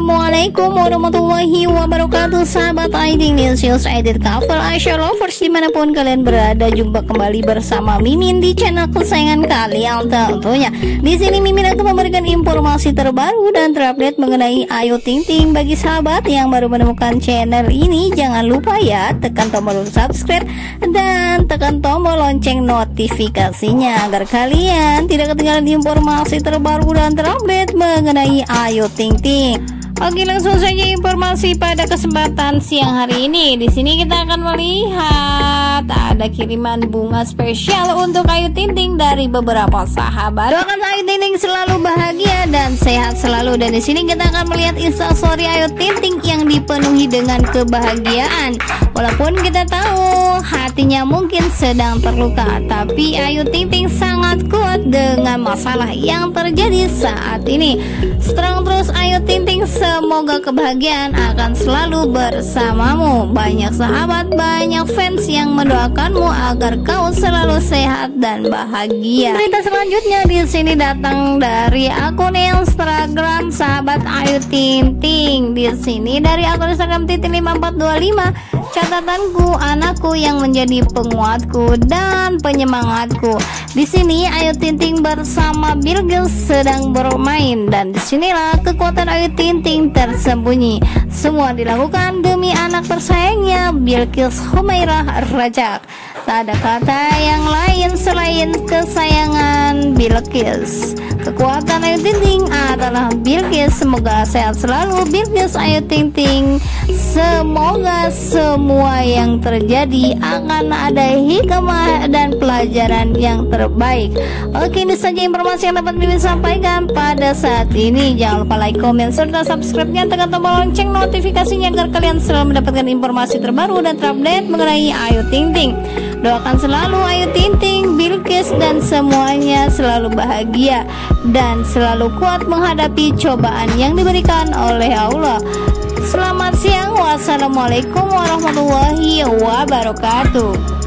Assalamualaikum warahmatullahi wabarakatuh. Sahabat ID News Edit Couple Aisyah Lovers dimanapun kalian berada, jumpa kembali bersama Mimin di channel kesayangan kalian tentunya. Di sini Mimin akan memberikan informasi terbaru dan terupdate mengenai Ayu Ting Ting. Bagi sahabat yang baru menemukan channel ini, jangan lupa ya tekan tombol subscribe dan tekan tombol lonceng notifikasinya agar kalian tidak ketinggalan informasi terbaru dan terupdate mengenai Ayu Ting Ting. Oke, langsung saja informasi pada kesempatan siang hari ini. Di sini kita akan melihat ada kiriman bunga spesial untuk Ayu Ting Ting dari beberapa sahabat. Doakan Ayu Ting Ting selalu bahagia dan sehat selalu. Dan di sini kita akan melihat instastory Ayu Ting Ting yang dipenuhi dengan kebahagiaan. Walaupun kita tahu hatinya mungkin sedang terluka, tapi Ayu Ting Ting sangat kuat dengan masalah yang terjadi saat ini. Strong terus Ayu Ting Ting, semoga kebahagiaan akan selalu bersamamu. Banyak sahabat, banyak fans yang mendoakanmu agar kau selalu sehat dan bahagia. Berita selanjutnya di sini datang dari akun Instagram sahabat Ayu Ting Ting. Di sini dari akun Instagram titik5425. Catatanku, anakku yang menjadi penguatku dan penyemangatku. Di sini Ayu Ting Ting bersama Bilqis sedang bermain, dan disinilah kekuatan Ayu Ting Ting tersembunyi. Semua dilakukan demi anak tersayangnya Bilqis Humairah Rajak. Tak ada kata yang lain selain kesayangan Bilqis. Kekuatan Ayu Ting Ting adalah Bilqis. Semoga sehat selalu Bilqis Ayu Ting Ting. Semoga semua yang terjadi akan ada hikmah dan pelajaran yang terbaik. Oke, ini saja informasi yang dapat Mimin sampaikan pada saat ini. Jangan lupa like, komen, serta subscribe-nya, tekan tombol lonceng notifikasinya agar kalian selalu mendapatkan informasi terbaru dan terupdate mengenai Ayu Ting Ting. Doakan selalu Ayu Ting Ting, Bilqis dan semuanya selalu bahagia dan selalu kuat menghadapi cobaan yang diberikan oleh Allah. Selamat siang, wassalamualaikum warahmatullahi wabarakatuh.